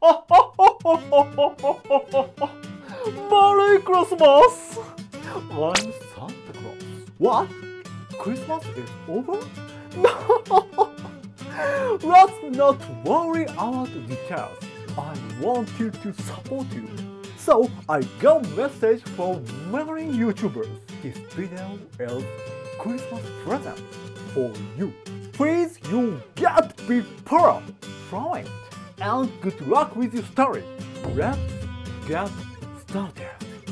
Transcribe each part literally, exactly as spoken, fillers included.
Merry Christmas! I'm Santa Claus. What? Christmas is over? Let's not worry about details. I wanted to support you. So I got a message from many YouTubers. This video is Christmas present for you. Please you get be proud from it. And good luck with your story. Let's get started.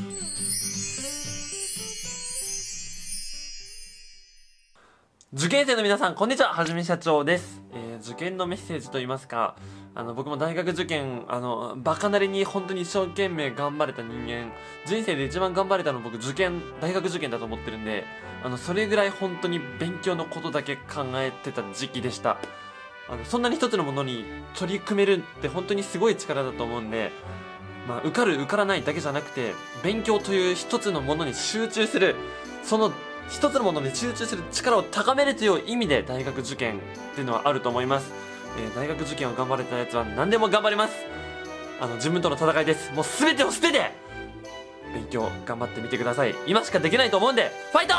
受験生の皆さんこんにちは、はじめ社長です。えー、受験のメッセージといいますか、あの僕も大学受験あのバカなりに本当に一生懸命頑張れた人間、人生で一番頑張れたの僕受験大学受験だと思ってるんで、あのそれぐらい本当に勉強のことだけ考えてた時期でした。あのそんなに一つのものに取り組めるって本当にすごい力だと思うんで、まあ、受かる受からないだけじゃなくて勉強という一つのものに集中する、その一つのものに集中する力を高めるという意味で大学受験っていうのはあると思います。えー、大学受験を頑張れたやつは何でも頑張ります。あの自分との戦いです。もう全てを捨てて勉強頑張ってみてください。今しかできないと思うんでファイト。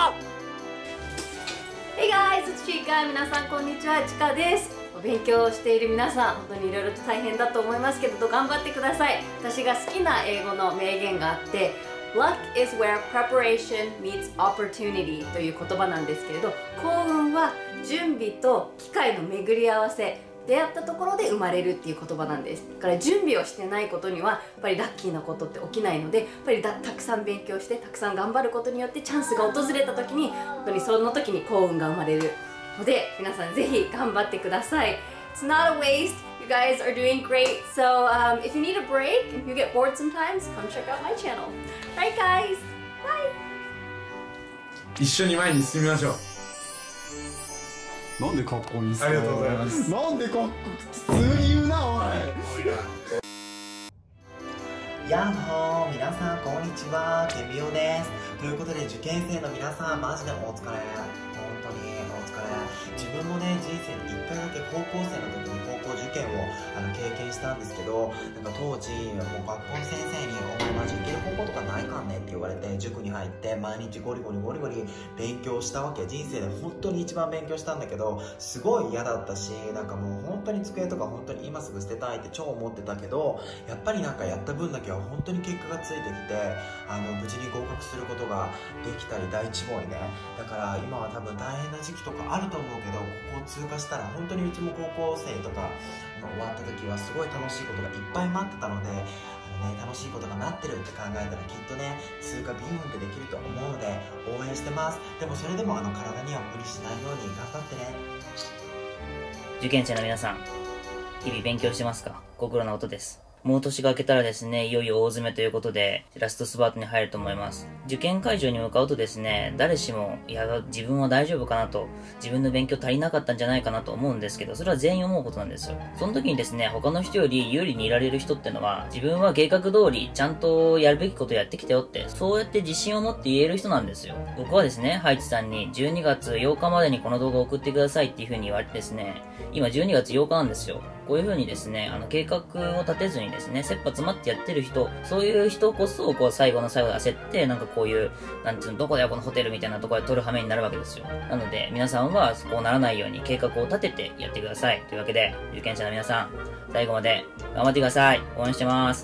Hey guys, it's Chika. 皆さんこんにちは、ちかです。勉強している皆さん、本当にいろいろと大変だと思いますけど頑張ってください。私が好きな英語の名言があって、Luck is where preparation meets opportunity という言葉なんですけれど、幸運は準備と機会の巡り合わせ、出会ったところで生まれるっていう言葉なんです。だから準備をしてないことにはやっぱりラッキーなことって起きないので、やっぱりだたくさん勉強してたくさん頑張ることによってチャンスが訪れた時に本当にその時に幸運が生まれるので、皆さんぜひ頑張ってください。It's not a waste. You guys are doing great. So um, if you need a break, if you get bored sometimes, come check out my channel. Right, guys? Bye. 一緒に前に進みましょう。 なんでかっこいいっすか。 ありがとうございます。 なんでかっこ普通に言うなおい。 やっほー、皆さんこんにちは、ケミオです。ということで受験生の皆さんマジでお疲れ、本当にお疲れ。自分もね、人生でいっかいだけ高校生の時に高校受験をあの経験したんですけど、なんか当時もう学校の先生に「お前マジ行ける高校とかないかんね」って言われて、塾に入って毎日ゴリゴリゴリゴリ勉強したわけ。人生で本当に一番勉強したんだけど、すごい嫌だったし、なんかもう本当に机とか本当に今すぐ捨てたいって超思ってたけど、やっぱりなんかやった分だけは本当に結果がついてきて、あの無事に合格することができたり第一志望にね。だから今は多分大変な時期とかあると思うけど、ここを通過したら本当にうちも高校生とか終わった時はすごい楽しいことがいっぱい待ってたので、あのね、楽しいことが待ってるって考えたらきっとね、通過ビューンってできると思うので応援してます。でもそれでもあの体には無理しないように頑張ってね。 受験生の皆さん、日々勉強してますか？ご苦労なことです。もう年が明けたらですね、いよいよ大詰めということで、ラストスパートに入ると思います。受験会場に向かうとですね、誰しも、いや、自分は大丈夫かなと、自分の勉強足りなかったんじゃないかなと思うんですけど、それは全員思うことなんですよ。その時にですね、他の人より有利にいられる人ってのは、自分は計画通り、ちゃんとやるべきことやってきたよって、そうやって自信を持って言える人なんですよ。僕はですね、ハイチさんにじゅうにがつようかまでにこの動画を送ってくださいっていう風に言われてですね、今じゅうにがつようかなんですよ。こういう風にですね、あの、計画を立てずにですね、切羽詰まってやってる人、そういう人こそ、こう、最後の最後で焦って、なんかこういう、なんつうの、どこだよこのホテルみたいなところで撮る羽目になるわけですよ。なので、皆さんは、こうならないように計画を立ててやってください。というわけで、受験者の皆さん、最後まで頑張ってください。応援してます。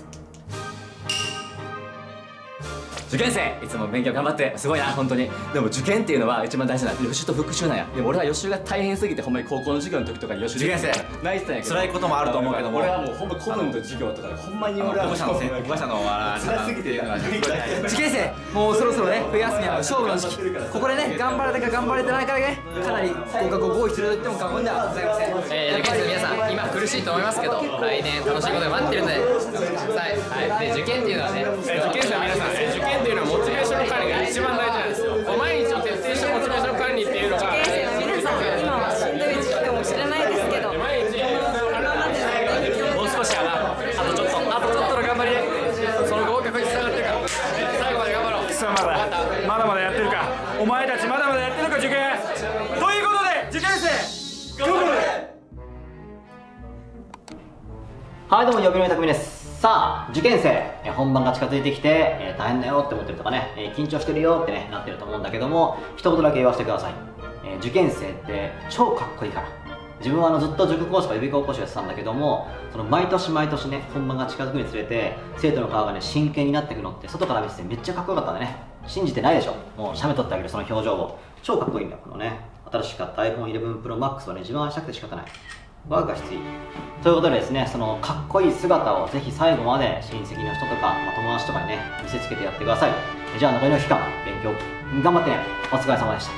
受験生いつも勉強頑張ってすごいな本当に。でも受験っていうのは一番大事な予習と復習なんや。でも俺は予習が大変すぎて、ほんまに高校の授業の時とかに予習できない。受験生泣いてたんやけど、辛いこともあると思うけども、俺はもうほんま古文と授業とかでほんまに俺は保護者の保護者の辛すぎて、受験生もうそろそろね、冬休みは勝負の時期、ここでね頑張れたか頑張れてないかでね、かなり合格を合意すると言っても過言ではございません。 えー、受験生の皆さん、今苦しいと思いますけど、来年楽しいことが待ってるので頑張ってください。はい、で受験っていうのはね、受験生の皆さん、受験っていうのはモチベーション管理が一番大事なんですよ。毎日徹底したモチベーション管理っていうのが、受験生の皆さん、今はしんどい時期かもしれないですけど、毎日もう少しやな、あとちょっとあとちょっとの頑張りでその合格につながってるから、最後まで頑張ろう。 貴様らまだまだやってるか。お前たちまだまだやってるか受験。ということで受験生頑張れ。 はい、どうも、呼びのたくみです。さあ、受験生、え本番が近づいてきて、えー、大変だよって思ってるとかね、えー、緊張してるよってね、なってると思うんだけども、一言だけ言わせてください。えー、受験生って超かっこいいから。自分はあのずっと塾講師とか予備校講師をやってたんだけども、その毎年毎年ね、本番が近づくにつれて、生徒の顔がね、真剣になっていくのって、外から見ててめっちゃかっこよかったんでね、信じてないでしょ。もう、写メ撮ってあげるその表情を。超かっこいいんだよ、このね。新しく買った アイフォンイレブンプロマックス をね、自分は愛したくて仕方ない。ワークがきつい。ということでですね、そのかっこいい姿をぜひ最後まで親戚の人とか、まあ、友達とかにね、見せつけてやってください。じゃあ残りの期間、勉強頑張ってね。お疲れ様でした。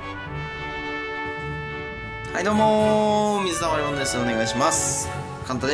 はい、どうもー、水溜りボンです。お願いします。カンタです。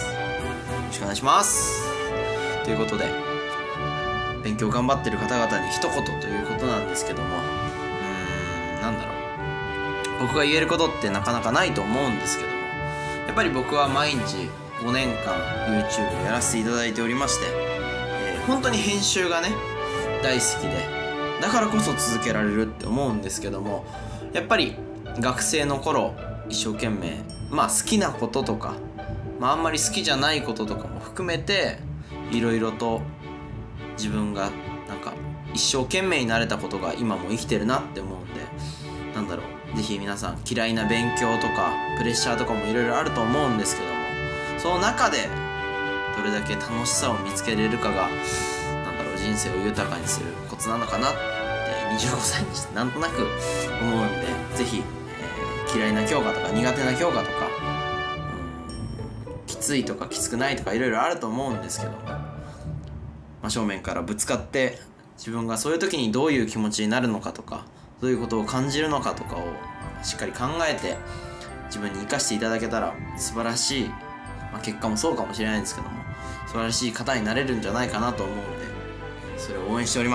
よろしくお願いします。ということで、勉強頑張ってる方々に一言ということなんですけども、うーん、なんだろう。僕が言えることってなかなかないと思うんですけども、やっぱり僕は毎日ごねんかん YouTube をやらせていただいておりまして、えー、本当に編集がね大好きで、だからこそ続けられるって思うんですけども、やっぱり学生の頃一生懸命まあ好きなこととか、まあ、あんまり好きじゃないこととかも含めていろいろと自分がなんか一生懸命になれたことが今も生きてるなって思うんで、なんだろう、ぜひ皆さん嫌いな勉強とかプレッシャーとかもいろいろあると思うんですけども、その中でどれだけ楽しさを見つけれるかが、なんだろう、人生を豊かにするコツなのかなってにじゅうごさいにしてなんとなく思うんで、ぜひ、えー、嫌いな教科とか苦手な教科とか、うん、きついとかきつくないとかいろいろあると思うんですけども、真正面からぶつかって自分がそういう時にどういう気持ちになるのかとか、どういうことを感じるのかとかをしっかり考えて自分に生かしていただけたら素晴らしい、まあ、結果もそうかもしれないんですけども、素晴らしい方になれるんじゃないかなと思うので、それを応援しております。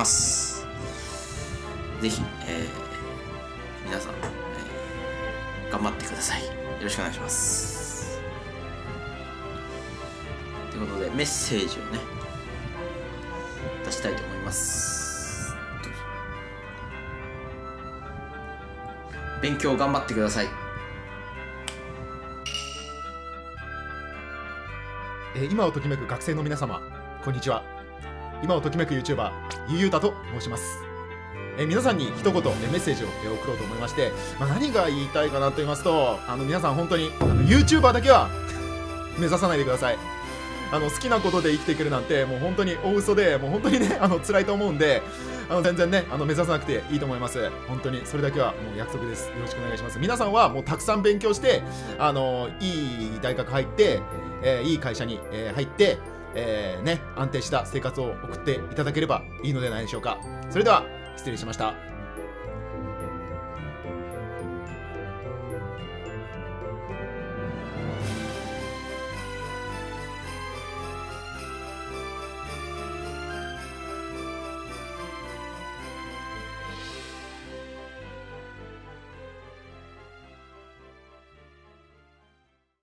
ぜひ、えー、皆さん、えー、頑張ってください。よろしくお願いします。ということでメッセージをね出したいと思います。勉強頑張ってください。 えー、今をときめく学生の皆様、こんにちは。今をときめく YouTuber ゆうゆうたと申します。えー、皆さんに一言、えー、メッセージを、えー、送ろうと思いまして、まあ、何が言いたいかなと言いますと、あの皆さん本当にあの YouTuber だけは目指さないでください。あの好きなことで生きていけるなんてもう本当に大嘘で、もう本当にね、あの辛いと思うんで、あの全然ね、あの目指さなくていいと思います。本当にそれだけはもう約束です。よろしくお願いします。皆さんはもうたくさん勉強して、あのいい大学入って、えー、いい会社に、えー、入って、えー、ね、安定した生活を送っていただければいいのではないでしょうか。それでは失礼しました。